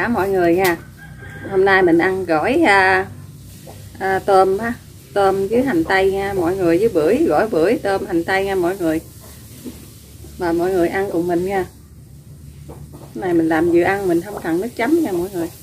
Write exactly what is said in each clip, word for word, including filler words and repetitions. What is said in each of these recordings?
cả mọi người nha. Hôm nay mình ăn gỏi à, à, tôm ha, tôm với hành tây nha mọi người, với bưởi, gỏi bưởi tôm hành tây nha mọi người. Mà mọi người ăn cùng mình nha. Cái này mình làm vừa ăn mình không cần nước chấm nha mọi người.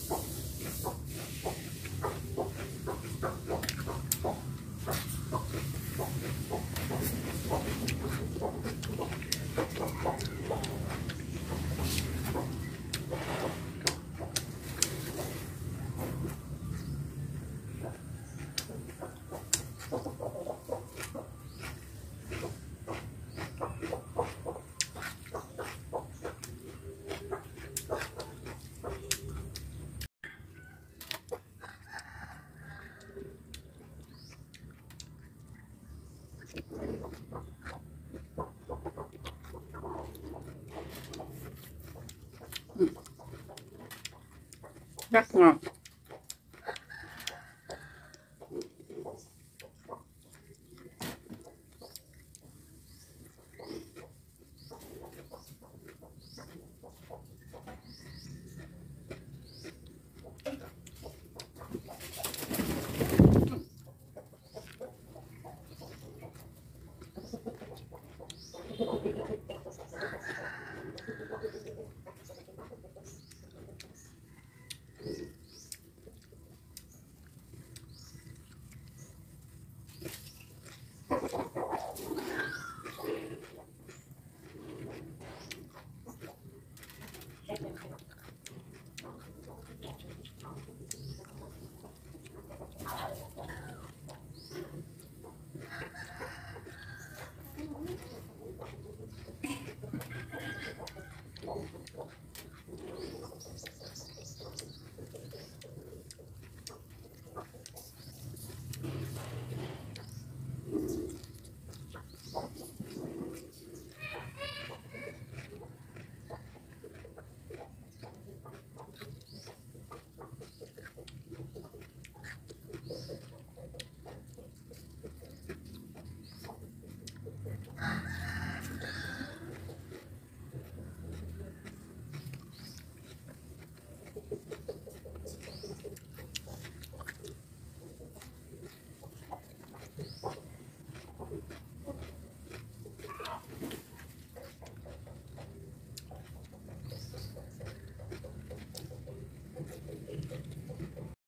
Rất ngon.